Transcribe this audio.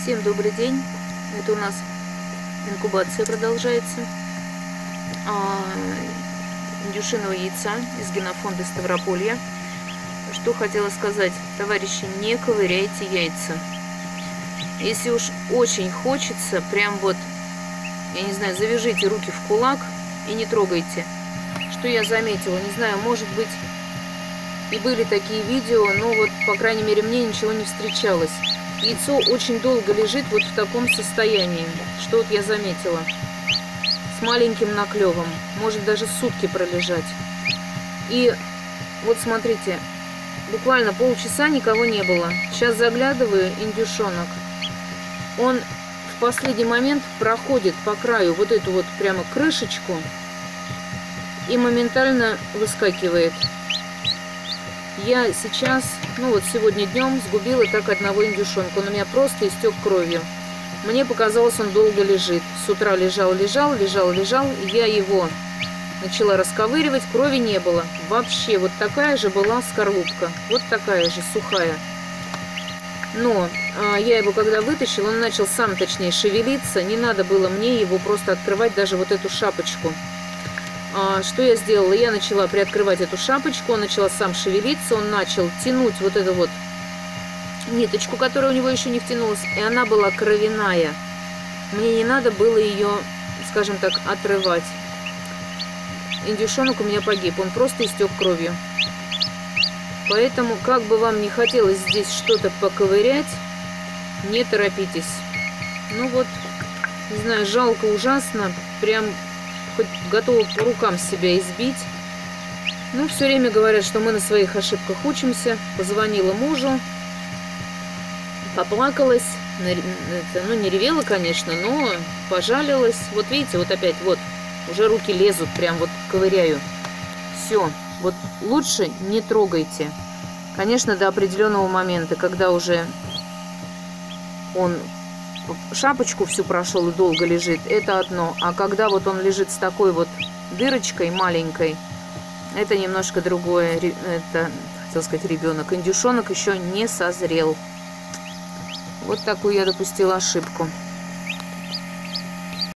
Всем добрый день. Это у нас инкубация продолжается. Индюшиного яйца из генофонда Ставрополья. Что хотела сказать, товарищи, не ковыряйте яйца. Если уж очень хочется, прям вот, я не знаю, завяжите руки в кулак и не трогайте. Что я заметила, не знаю, может быть, и были такие видео, но вот, по крайней мере, мне ничего не встречалось. Яйцо очень долго лежит вот в таком состоянии, что вот я заметила, с маленьким наклевом, может даже сутки пролежать. И вот смотрите, буквально полчаса никого не было. Сейчас заглядываю, индюшонок, он в последний момент проходит по краю вот эту вот прямо крышечку и моментально выскакивает. Я сейчас, ну вот сегодня днем сгубила так одного индюшонка. Он у меня просто истек кровью. Мне показалось, он долго лежит. С утра лежал. Я его начала расковыривать, крови не было. Вообще, вот такая же была скорлупка. Вот такая же, сухая. Но я его когда вытащила, он начал сам, точнее, шевелиться. Не надо было мне его просто открывать, даже вот эту шапочку. Что я сделала? Я начала приоткрывать эту шапочку, он начал сам шевелиться, он начал тянуть вот эту вот ниточку, которая у него еще не втянулась, и она была кровяная. Мне не надо было ее, скажем так, отрывать. Индюшонок у меня погиб, он просто истек кровью. Поэтому, как бы вам не хотелось здесь что-то поковырять, не торопитесь. Ну вот, не знаю, жалко ужасно, прям... хоть готова по рукам себя избить. Ну, все время говорят, что мы на своих ошибках учимся. Позвонила мужу, поплакалась. Ну, не ревела, конечно, но пожалилась. Вот видите, вот опять, вот, уже руки лезут, прям вот ковыряю. Все, вот лучше не трогайте. Конечно, до определенного момента, когда уже он... шапочку всю прошел и долго лежит, это одно. А когда вот он лежит с такой вот дырочкой маленькой, это немножко другое. Это, хотел сказать, ребенок. Индюшонок еще не созрел. Вот такую я допустила ошибку.